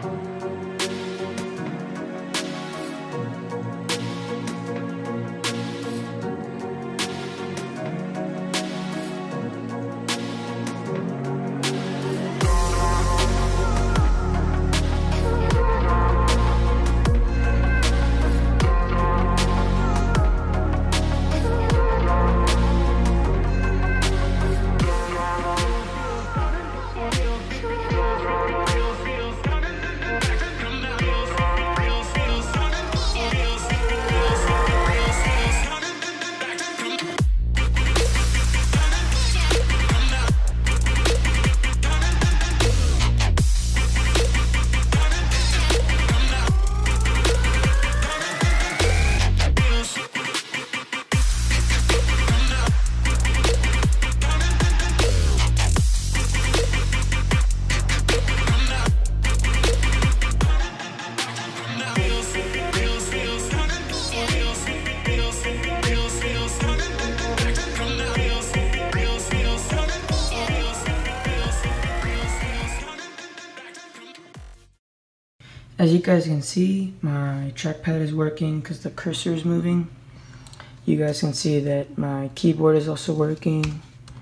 As you guys can see, my trackpad is working because the cursor is moving. You guys can see that my keyboard is also working.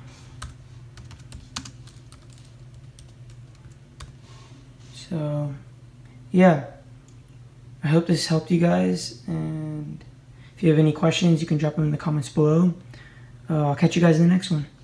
So yeah, I hope this helped you guys, and if you have any questions you can drop them in the comments below. I'll catch you guys in the next one.